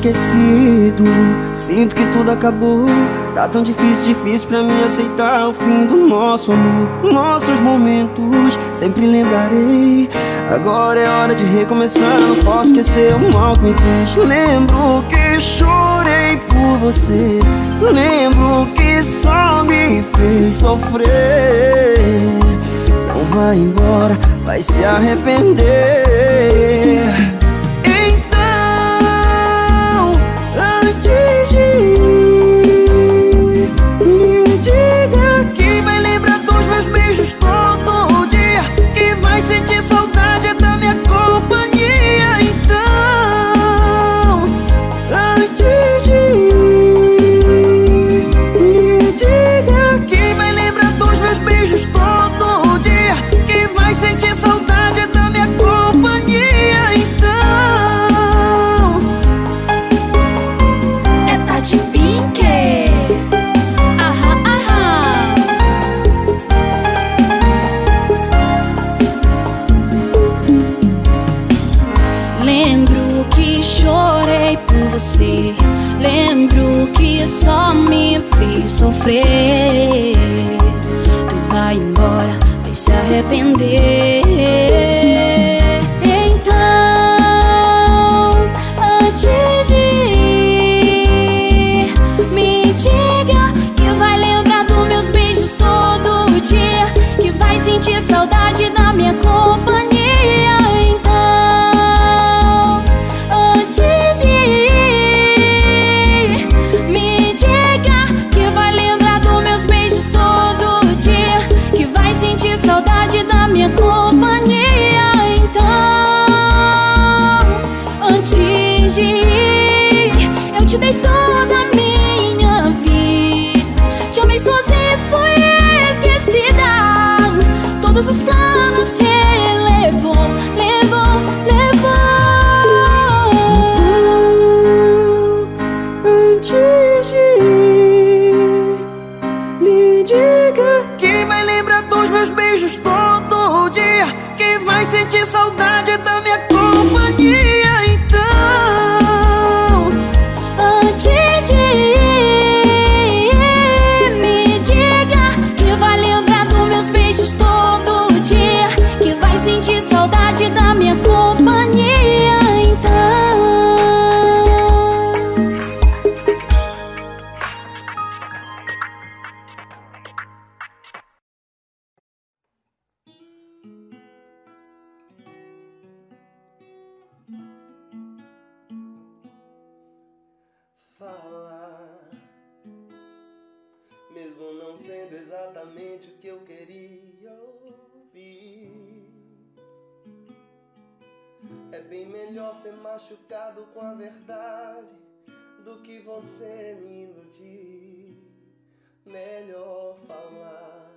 esquecido. Sinto que tudo acabou. Tá tão difícil pra mim aceitar o fim do nosso amor. Nossos momentos sempre lembrarei. Agora é hora de recomeçar. Não posso esquecer o mal que me fez. Lembro que chorei por você. Lembro que só me fez sofrer. Não vai embora, vai se arrepender. Então, antes de ir, me diga que vai lembrar dos meus beijos todo dia, que vai sentir saudade da minha companhia. Então, antes de ir, me diga que vai lembrar dos meus beijos todo dia, que vai sentir saudade da minha companhia. Então, é Tati Pink. Aham, aham. Lembro que chorei por você. Lembro que só me fez sofrer. Tu vai embora, vai se arrepender. Então, antes de ir, me diga que vai lembrar dos meus beijos todo dia, que vai sentir saudade da minha companhia. Então, antes de ir, me diga que vai lembrar dos meus beijos todo dia, que vai sentir saudade da minha companhia. Então, antes de ir, eu te dei toda a minha vida, te amei sozinha e fui esquecida. Todos os planos se levou, levou, levou. Antes de ir, me diga que vai lembrar dos meus beijos todo dia, que vai sentir saudade da minha companhia. Então, Antes de ir, me diga que vai lembrar dos meus beijos todo dia, que vai sentir saudade da minha companhia. Então, falar, mesmo não sendo exatamente o que eu queria ouvir. É bem melhor ser machucado com a verdade do que você me iludir. Melhor falar,